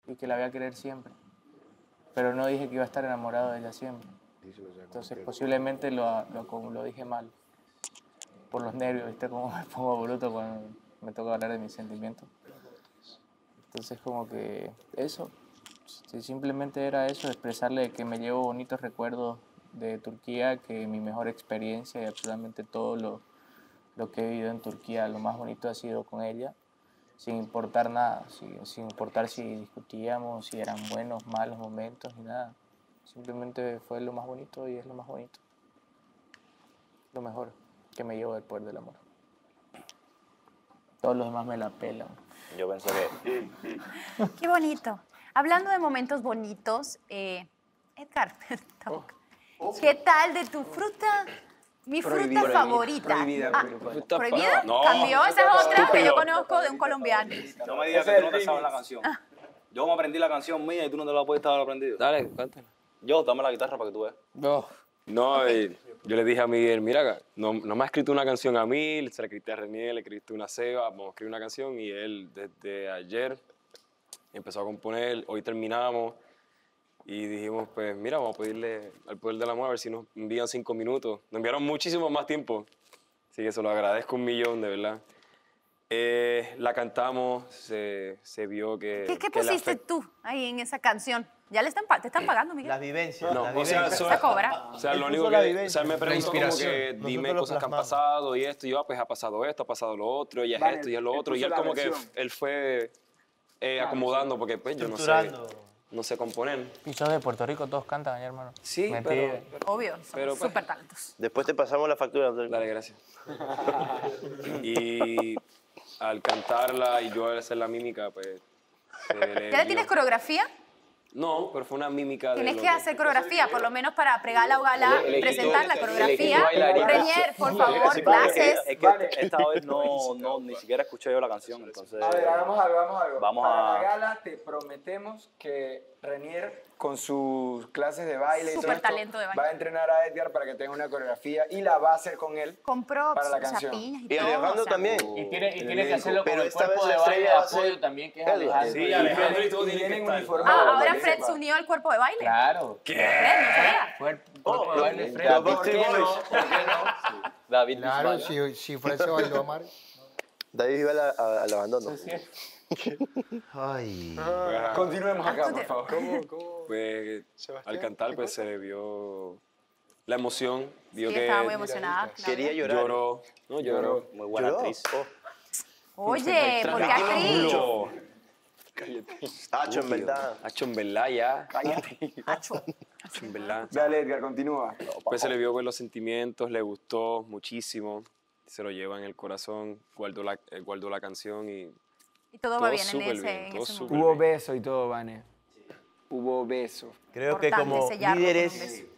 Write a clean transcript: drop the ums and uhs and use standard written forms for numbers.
y que la voy a querer siempre. Pero no dije que iba a estar enamorado de ella siempre. Entonces posiblemente lo dije mal. Por los nervios, ¿viste? Como me pongo bruto cuando me toca hablar de mis sentimientos. Entonces como que eso, simplemente era eso, expresarle que me llevo bonitos recuerdos de Turquía, que mi mejor experiencia y absolutamente todo lo que he vivido en Turquía, lo más bonito ha sido con ella, sin importar nada, sin importar si discutíamos, si eran buenos, malos momentos, ni nada. Simplemente fue lo más bonito y es lo más bonito. Lo mejor que me llevo del poder del amor. Todos los demás me la pelan. Yo pienso que... Qué bonito. Hablando de momentos bonitos, Edgar, ¿qué tal de tu fruta? Mi fruta favorita. ¿Prohibida? No. Cambió, esa es otra que yo conozco de un colombiano. No me digas que tú no te sabes la canción. Yo me aprendí la canción mía y tú no te la puedes estar aprendido. Dale, cántala. Yo, dame la guitarra para que tú veas. No, yo le dije a Miguel, mira, no me ha escrito una canción a mí, se la escribiste a René, le escribiste una Seba, vamos a escribir una canción y él desde ayer empezó a componer, hoy terminamos y dijimos, pues mira, vamos a pedirle al poder del amor a ver si nos envían 5 minutos. Nos enviaron muchísimo más tiempo, así que se lo agradezco 1.000.000, de verdad. La cantamos, se vio que... ¿Qué pusiste tú ahí en esa canción? ¿Ya te están pagando, Miguel? Las vivencias. No, las o sea, vivencias. ¿Se cobra? O sea, lo Él único puso la que... vivencia. O sea, él me preguntó como que dime Nosotros lo cosas que han plasmamos. pasado y esto. Y yo, pues ha pasado esto, ha pasado lo otro, y es Vale, esto, y es lo él otro. Y puso él la como que versión. él fue acomodando, porque pues yo Estructurando. no sé componer. Pichos de Puerto Rico, todos cantan allá, hermano. Sí, Me pero... pide. Obvio, Pero, somos pues, súper talentosos. Después te pasamos la factura. Dale, gracias. Y al cantarla y yo al hacer la mímica, pues... ¿Ya le tienes coreografía? No, pero fue una mímica de... Tienes lo que hacer coreografía, por lo menos para pregar o gala, El equipo- presentar la el coreografía. equipo bailarín. Reñer, por Sí, favor, sí, clases. Es que esta vez no, ni siquiera escuché yo la canción, entonces... A ver, hagamos algo. Vamos Para a- la gala te prometemos que Renier, con sus clases de baile y todo Súper esto, talento de baile. va a entrenar a Edgar para que tenga una coreografía y la va a hacer con él. Compró Para la canción. chapinas y Y todo. Alejandro o sea, también. Y tiene que hacerlo con Pero el esta cuerpo vez de la baile de estrella va a ser apoyo también, que es Edgar. Alejandro. Sí, Alejandro y todo Y tiene que vienen estar. uniformados. Ah, ahora para que Fred sepa. se unió al cuerpo de baile. Claro. ¿Qué? Fred, no sabía. Cuerpo de baile, Fred. Los Backstreet Boys. David Claro, Bisbal. si Fred se bailó a Mar. David iba al abandono. Sí, sí. Ay. Continuemos acá, por favor. Pues al cantar pues se le vio la emoción, vio Sí, que estaba muy emocionada. Quería llorar. lloró, no lloró. Muy buena ¿Lloró? actriz. Oye, ¿por qué actriz? Mucho. Hacho, en verdad. Hacho, en verdad ya. Acho. Hacho, en verdad. Dale, Edgar, continúa. Pues se le vio con los sentimientos, le gustó muchísimo, se lo lleva en el corazón, guardó la canción y Y todo va todo bien en súper ese, bien, en todo ese súper momento. Hubo beso y todo, Vane. Hubo beso. Creo que Importante como sellarlo con un líderes beso.